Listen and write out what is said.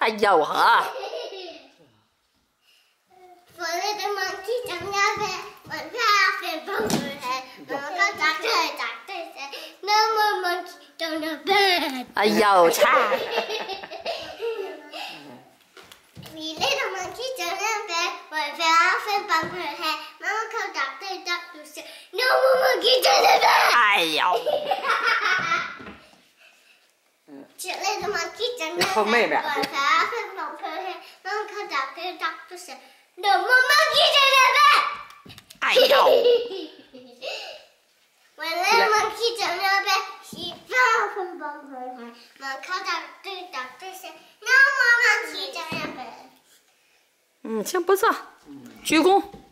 哎呦呵！ For little monkey jumped up and went off and bumped her head. Mama got doctor said, no more monkey on the bed. 哎呦，差！ Three little monkey jumped up and went off and bumped her head. Mama called doctor said, no more monkey on the bed. 哎呦！ Two little monkey jumped up and went off and bumped her head. Mama called doctor said, no more monkey on the bed. 哎呦！ When little monkey jumped up and she fell from above her head. Mom called doctor said, no more monkey jumping up. 行，不错，鞠躬。